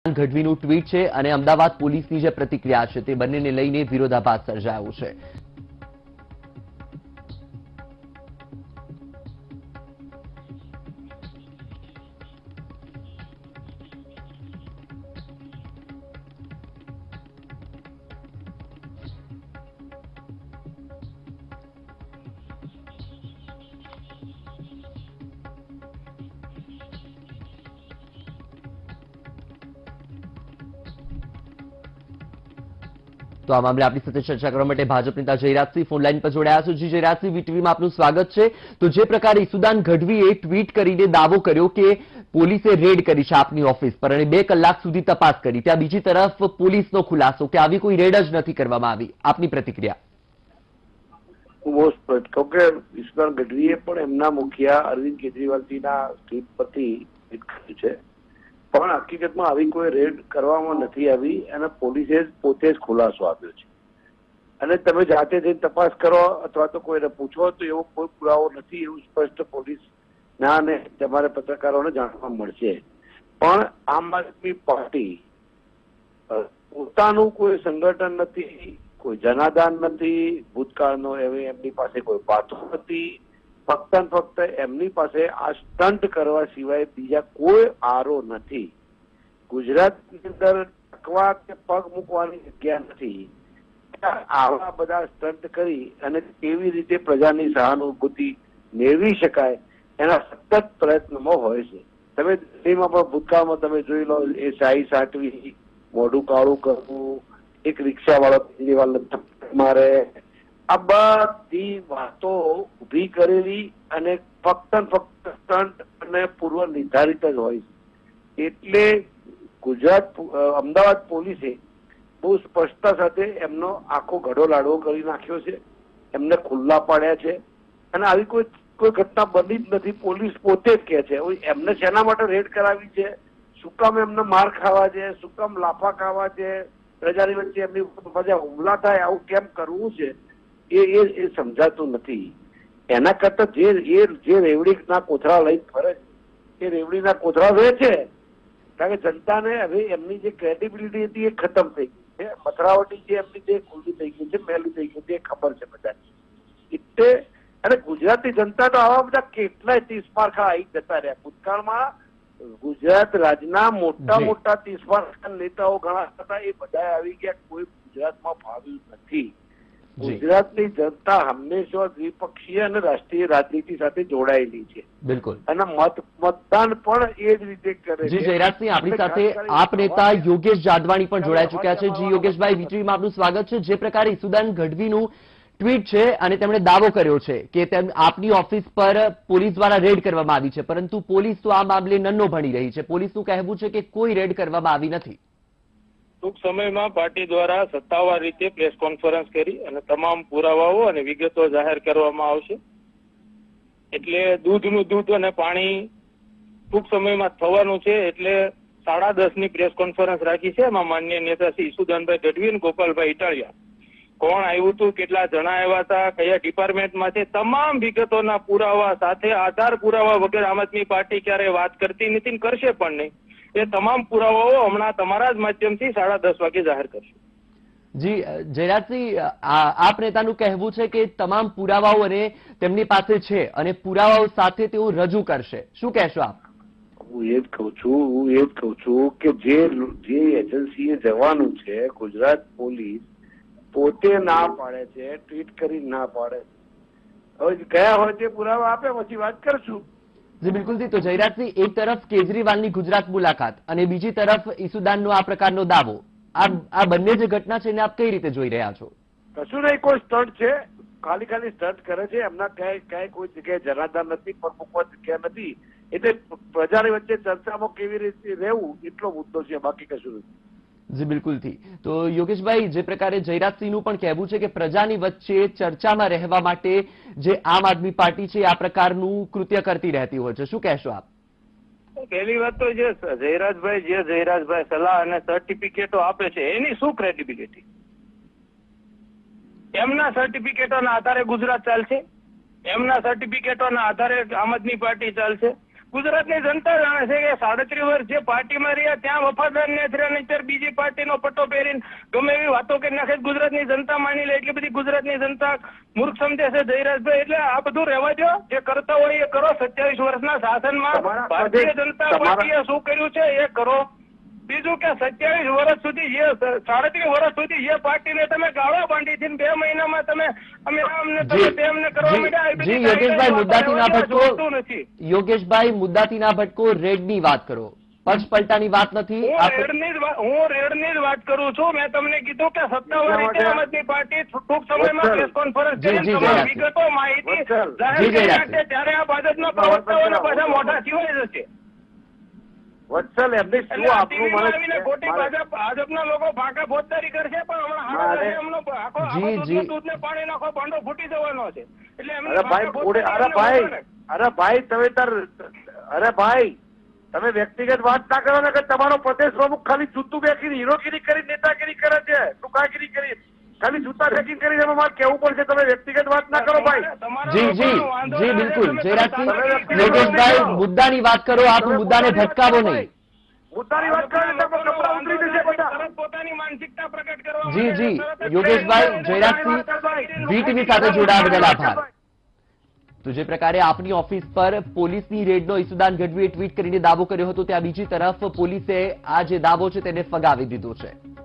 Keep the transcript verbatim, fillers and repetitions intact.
ગઢવીનું tweet છે અને અમદાવાદ પોલીસની જે પ્રતિક્રિયા છે તે બંનેને લઈને વિરોધાભાસ સર્જાયો છે. તો આ મામલે આપણી સાથે ચર્ચા કરવા માટે ભાજપ નેતા જયરાજસિંહ ફોનલાઈન પર જોડાયા છે. જી જયરાજસિંહ, વીટીવીમાં આપનું સ્વાગત છે. તો જે પ્રકારે ઈસુદાન ગઢવીએ ટ્વીટ કરીને દાવો કર્યો કે પોલીસે રેડ કરી છે આપની ઓફિસ પર અને બે કલાક સુધી તપાસ કરી, ત્યાં બીજી તરફ પોલીસનો ખુલાસો કે આવી કોઈ રેડ જ નથી કરવામાં આવી, આપની પ્રતિક્રિયા? બહુ સ્પષ્ટ કહું કે ઈસુદાન ગઢવીએ પણ એમના મુખિયા અરવિંદ કેજરીવાલજીના ટ્વીટ પરથી ટ્વીટ કર્યું છે, પણ હકીકતમાં આવી કોઈ રેડ કરવામાં નથી આવી અને પોલીસે જ પોતે જ ખુલાસો આપ્યો છે. અને તમે જાતે જઈને તપાસ કરો અથવા તો કોઈને પૂછો તો એવો કોઈ પુરાવો નથી, એવું સ્પષ્ટ પોલીસ ના અને તમારે પત્રકારોને જાણવા મળશે. પણ આમ આદમી પાર્ટી પોતાનું કોઈ સંગઠન નથી, કોઈ જનાદાન નથી, ભૂતકાળનો એમની પાસે કોઈ પાથો નથી, ફક્ત ને ફક્ત એમની પાસે આ સ્ટન્ટ કરવા સિવાય બીજા કોઈ આરો નથી. ગુજરાતની અંદર ટકવા કે પગ મૂકવાની જગ્યા નથી. આવા બધા સ્ટન્ટ કરી અને કેવી રીતે પ્રજાની સહાનુભૂતિ મેળવી શકાય એના સતત પ્રયત્નમાં હોય છે. તમે દિલ્હીમાં પણ ભૂતકાળમાં તમે જોઈ લો, એ શાહી સાટવી, મોઢું કાળું કરવું, એક રિક્ષા વાળો કેજરીવાલ મારે, આ બધી વાતો ઉભી કરેલી અને ફક્ત ફક્ત સ્ટન્ટ અને પૂર્વ નિર્ધારિત જ હોય છે. એટલે ગુજરાત અમદાવાદ પોલીસે બહુ સ્પષ્ટતા સાથે એમનો આખો ઘડો લાડવો કરી નાખ્યો છે, એમને ખુલ્લા પાડ્યા છે અને આવી કોઈ કોઈ ઘટના બની જ નથી. પોલીસ પોતે જ કહે છે એમને શેના માટે રેડ કરાવી છે, શું કામ એમને માર ખાવા છે, શું કામ લાફા ખાવા છે, પ્રજાની વચ્ચે એમની મજા હુમલા થાય આવું કેમ કરવું છે એ એ સમજાતું નથી. એના કરતા જે એ જે રેવડીના કોથળા લઈ ફરે છે એ રેવડીના કોથળા વેચે, કારણ કે જનતાને હવે એમની જે ક્રેડિબિલિટી હતી એ ખતમ થઈ ગઈ છે. મથરાવટી જે એમની જે ખુલ્લી થઈ ગઈ છે, મેલી થઈ ગઈ છે એ ખબર છે બધાને. એટલે અને ગુજરાતની જનતા તો આવા બધા કેટલાય તીસમાર્ખા આવી જતા રહ્યા. ભૂતકાળમાં ગુજરાત રાજના મોટા મોટા તીસમાર્ખા નેતાઓ ઘણા હતા, એ બધા આવી ગયા, કોઈ ગુજરાતમાં ફાવ્યું નથી. ગુજરાતની જનતા હંમેશા દ્વિપક્ષીય અને રાષ્ટ્રીય રાજનીતિ સાથે જોડાયેલી છે. બિલકુલ. અને મત મતદાન પણ એ જ રીતે કરે છે. જયરાજસિંહ, આપણી સાથે આપ નેતા યોગેશ જાદવાણી પણ જોડાઈ ચુક્યા છે. જી યોગેશભાઈ, વીટીવીમાં આપનું સ્વાગત છે. જે પ્રકારે ઈસુદાન ગઢવીનું ટ્વીટ છે અને તેમણે દાવો કર્યો છે કે તેમ આપની ઓફિસ પર પોલીસ દ્વારા રેડ કરવામાં આવી છે, પરંતુ પોલીસ તો આ મામલે નન્નો ભણી રહી છે. પોલીસનું કહેવું છે કે કોઈ રેડ કરવામાં આવી નથી. ટૂંક સમયમાં પાર્ટી દ્વારા સત્તાવાર રીતે પ્રેસ કોન્ફરન્સ કરી અને તમામ પુરાવાઓ અને વિગતો જાહેર કરવામાં આવશે. એટલે દૂધનું દૂધ અને પાણી ટૂંક સમયમાં થવાનું છે. એટલે સાડા દસ ની પ્રેસ કોન્ફરન્સ રાખી છે. એમાં માન્ય નેતા શ્રી ઈસુદાનભાઈ ગઢવી અને ગોપાલભાઈ ઇટાલિયા, કોણ આવ્યું હતું, કેટલા જણા આવ્યા હતા, કયા ડિપાર્ટમેન્ટમાં છે, તમામ વિગતોના પુરાવા સાથે આધાર પુરાવા વગર આમ આદમી પાર્ટી ક્યારે વાત કરતી નથી, કરશે પણ નહીં. એ તમામ પુરાવાઓ હમણાં તમારા જ માધ્યમથી સાડા દસ વાગે જાહેર કરશે. જી જયરાજસિંહ, આપ નેતાનું કહેવું છે કે તમામ પુરાવાઓ અને તેમની પાસે છે અને પુરાવાઓ સાથે તેઓ રજૂ કરશે. શું કહેશો આપ? હું એ જ કઉ છું હું એ જ કઉ છું કે જે જે એજન્સીએ જવાનું છે, ગુજરાત પોલીસ પોતે ના પાડે છે, ટ્વીટ કરી ના પાડે. હવે ગયા હોય તે પુરાવા આપે પછી વાત કરશું. જી બિલકુલ. તો જયરાજસિંહ, એક તરફ કેજરીવાલની ગુજરાત મુલાકાત અને બીજી તરફ ઈસુદાનનો આ પ્રકારનો દાવો, આ બંને જે ઘટના છે એને આપ કઈ રીતે જોઈ રહ્યા છો? કશું નહીં, કોઈ સ્ટન્ટ છે, ખાલી ખાલી સ્ટન્ટ કરે છે. એમના ક્યાંય ક્યાંય કોઈ જગ્યાએ જનાધાર નથી, પગ મૂકવા જગ્યા નથી. એટલે પ્રજાની વચ્ચે ચર્ચામાં કેવી રીતે રહેવું એટલો મુદ્દો છે, બાકી કશું નથી. જી બિલકુલથી. તો યોગેશભાઈ, જે પ્રકારે જયરાજસિંહનું પણ કહેવું છે કે પ્રજાની વચ્ચે ચર્ચામાં રહેવા માટે જે આમ આદમી પાર્ટી છે આ પ્રકારનું કૃત્ય કરતી રહેતી હોય છે, શું કહેશો આપ? પહેલી વાત તો જે જયરાજભાઈ જે જયરાજભાઈ સલાહ અને સર્ટિફિકેટો આપે છે એની શું ક્રેડિબિલિટી? એમના સર્ટિફિકેટોના આધારે ગુજરાત ચાલશે, એમના સર્ટિફિકેટોના આધારે આમ આદમી પાર્ટી ચાલશે. ગુજરાતની જનતા જાણે છે કે સાડત્રીસ વર્ષ જે પાર્ટીમાં રહ્યા ત્યાં વફાદાર ને થયા, નહીંતર બીજી પાર્ટીનો પટ્ટો પહેરીને ગમે એવી વાતો કરી નાખે. ગુજરાતની જનતા માની લે એટલી બધી ગુજરાતની જનતા મૂર્ખ સમજે છે જયરાજભાઈ. એટલે આ બધું રહેવા દો, જે કરતા હોય એ કરો. સત્યાવીસ વર્ષના શાસનમાં ભારતીય જનતા પાર્ટીએ શું કર્યું છે એ કરો. બીજું કે સત્યાવીસ વર્ષ સુધી જે સાડત્રીસ વર્ષ સુધી જે પાર્ટીને તમે ગાળો બાંધી હતી બે મહિનામાં તમે અમે અમને તમે તેમને કરવા માંડ્યા. જી યોગેશભાઈ મુદ્દાથી ના ભટકો. નથી યોગેશભાઈ મુદ્દાથી ના ભટકો, રેડની વાત કરો, પક્ષ પલટાની વાત નથી. હું રેડની જ વાત હું રેડની જ વાત કરું છું. મેં તમને કીધું કે સત્તાવાર રીતે આમ આદમી પાર્ટી ટૂંક સમયમાં પ્રેસ કોન્ફરન્સ કરી તમામ વિગતો માહિતી જાહેર કરી નાખશે. ત્યારે આ ભાજપના પ્રવક્તાઓને પાછા મોઢા સિવાય જશે. વત્સલ એમને શું આપણું મને ખોટી ભાજપ ભાજપના લોકો ફાંકા ફોજદારી કરશે, પણ હમણાં એમનો આખો દૂધ ને પાણી નાખો ભાંડો ફૂટી જવાનો છે. એટલે અરે ભાઈ અરે ભાઈ અરે ભાઈ તમે તાર અરે ભાઈ તમે વ્યક્તિગત વાત ના કરો ને કે તમારો પ્રદેશ પ્રમુખ ખાલી જૂતું બેસીને હીરોગીરી કરી નેતાગીરી કરે છે, ટૂંકાગીરી કરી ખાલી જૂતા ફેંકી કરી એમાં મારે કેવું પડશે. તમે વ્યક્તિગત વાત ના કરો ભાઈ. જી જી જી બિલકુલ જયરાજસિંહ. યોગેશભાઈ મુદ્દાની વાત કરો, આપ મુદ્દાને ભટકાવો નહીં. મુદ્દાની વાત કરો પોતાની માનસિકતા પ્રકટ કરવા. જી જી યોગેશભાઈ, જયરાજસિંહ વીટીવી સાથે જોડાવા બદલ આભાર. તો જે પ્રકારે આપની ઓફિસ પર પોલીસની રેડનો ઈસુદાન ગઢવીએ ટ્વીટ કરીને દાવો કર્યો હતો, ત્યાં બીજી તરફ પોલીસે આ જે દાવો છે તેને ફગાવી દીધો છે.